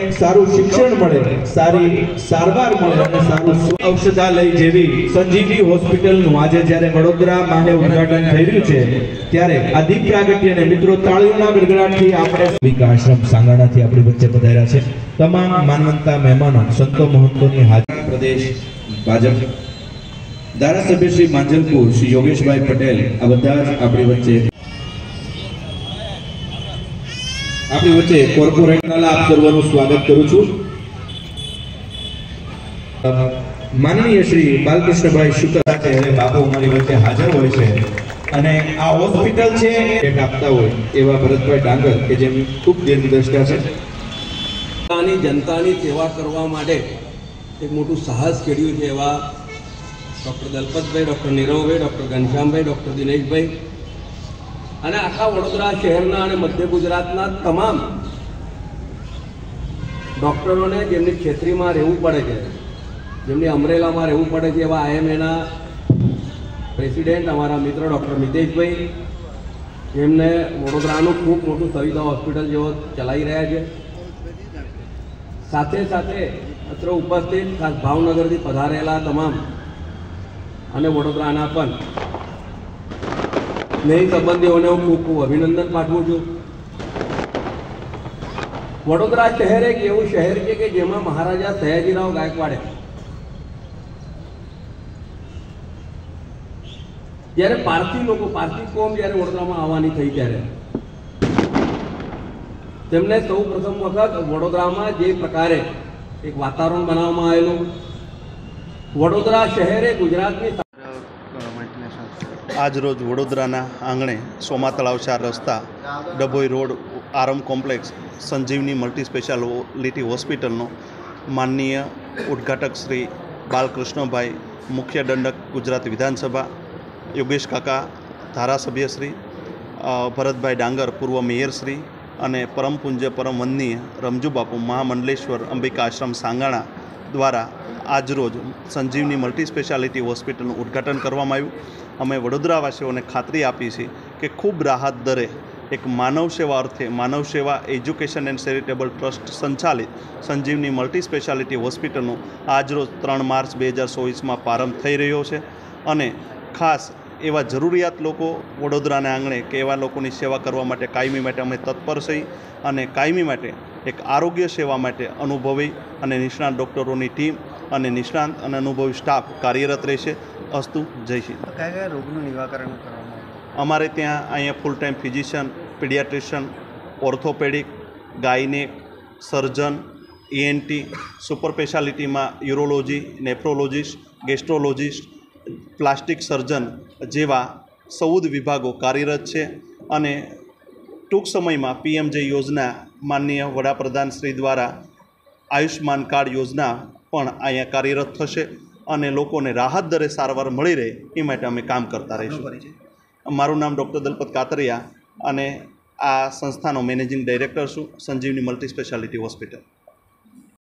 સારું શિક્ષણ મળે, સારી સારવાર મળે અને સારું ઔષધાલય જેવી સંજીવની હોસ્પિટલનું આજે જ્યારે વડોદરા માહે ઉદ્ઘાટન થઈ રહ્યું છે ત્યારે આ દીપ પ્રાગટ્યને મિત્રો તાળીઓના ગડગડાટથી આપણે વિકાશ્રમ સાંગાણાથી આપણી વચ્ચે પધાર્યા છે તમામ માનવંતા મહેમાનો સંતો મહંતોની હાજરી પ્રદેશ ભાજપ ધારાસભ્ય શ્રી માંજલપુર શ્રી યોગેશભાઈ પટેલ આ બધા જ આપણી વચ્ચે કોર્પોરેટના આપ સર્વનું સ્વાગત કરું છું। માનનીય શ્રી બાલકૃષ્ણભાઈ શુક્લ સાથે બાપુ અમારી વચ્ચે હાજર હોય છે અને આ હોસ્પિટલ છે એક આપતા હોય એવા ભરતભાઈ ડાંગર કે જેમ ખૂબ દીર્ઘદ્રષ્ટા છે। જનતાની સેવા કરવા માટે એક મોટું સાહસ ખેડ્યું છે એવા doctor Dalpatbhai, doctor Niravbhai, doctor Ghanshyambhai, doctor Dineshbhai અને આખા વડોદરા શહેરના અને મધ્ય ગુજરાતના તમામ ડૉક્ટરોને જેમની ખેતરીમાં રહેવું પડે છે, જેમની અમરેલામાં રહેવું પડે છે એવા IMAના પ્રેસિડેન્ટ અમારા મિત્ર ડૉક્ટર મિતેશભાઈ, જેમને વડોદરાનું ખૂબ મોટું સવિતા હોસ્પિટલ જેવો ચલાવી રહ્યા છે। સાથે સાથે અત્ર ઉપસ્થિત ખાસ ભાવનગરથી પધારેલા તમામ અને વડોદરાના પણ સ્નેહી સંબંધીઓને હું ખૂબ ખૂબ અભિનંદન પાઠવું છું। વડોદરા શહેર એક એવું શહેર છે કે જેમાં મહારાજા સયાજીરાવ ગાયકવાડે જ્યારે પારસી કોમ જ્યારે વડોદરામાં આવવાની થઈ ત્યારે તેમને સૌ પ્રથમ વખત વડોદરામાં જે પ્રકારે એક વાતાવરણ બનાવવામાં આવેલું, વડોદરા શહેરે ગુજરાતની આજ રોજ વડોદરાના આંગણે સોમા તળાવ 4 રસ્તા Dabhoi road Aram complex Sanjeevani multi speciality હોસ્પિટલનો માનનીય ઉદ્ઘાટક શ્રી બાલકૃષ્ણભાઈ, મુખ્ય દંડક ગુજરાત વિધાનસભા, યોગેશ કાકા ધારાસભ્ય શ્રી, ભરતભાઈ ડાંગર પૂર્વ મેયર શ્રી અને પરમ પૂજ્ય પરમ વંદનીય રમજુ બાપુ મહામંડલેશ્વર અંબિકા આશ્રમ સાંગાણા દ્વારા આજરોજ સંજીવની મલ્ટી સ્પેશિયાલિટી હોસ્પિટલનું ઉદ્ઘાટન કરવામાં આવ્યું। અમે વડોદરાવાસીઓને ખાતરી આપી છે કે ખૂબ રાહત દરે એક માનવ સેવા અર્થે માનવ સેવા એજ્યુકેશન એન્ડ ચેરિટેબલ ટ્રસ્ટ સંચાલિત સંજીવની મલ્ટી સ્પેશિયાલિટી હોસ્પિટલનો આજરોજ 3 માર્ચ 2024માં પ્રારંભ થઈ રહ્યો છે અને ખાસ એવા જરૂરિયાત લોકો વડોદરાના આંગણે કે એવા લોકોની સેવા કરવા માટે કાયમી માટે અમે તત્પર છીએ અને કાયમી માટે એક આરોગ્ય સેવા માટે અનુભવી અને નિષ્ણાત ડૉક્ટરોની ટીમ અને નિષ્ણાંત અને અનુભવી સ્ટાફ કાર્યરત રહેશે। અસ્તુ, જય શ્રી। કયા રોગનું નિવારણ કરવામાં અમારે ત્યાં અહીંયા full time physician, paediatrician, orthopaedic, gynaec, surgeon, ENT, super સ્પેશિયાલિટીમાં urology, nephrologist, gastrologist, plastic surgeon જેવા 14 વિભાગો કાર્યરત છે અને ટૂંક સમયમાં PMJ યોજના માનનીય વડાપ્રધાન શ્રી દ્વારા આયુષ્માન કાર્ડ યોજના પણ અહીંયા કાર્યરત થશે અને લોકોને રાહત દરે સારવાર મળી રહે એ માટે અમે કામ કરતા રહીશું। મારું નામ ડૉક્ટર દલપત કાતરિયા અને આ સંસ્થાનો મેનેજિંગ ડાયરેક્ટર છું, સંજીવની મલ્ટી સ્પેશિયાલિટી હોસ્પિટલ।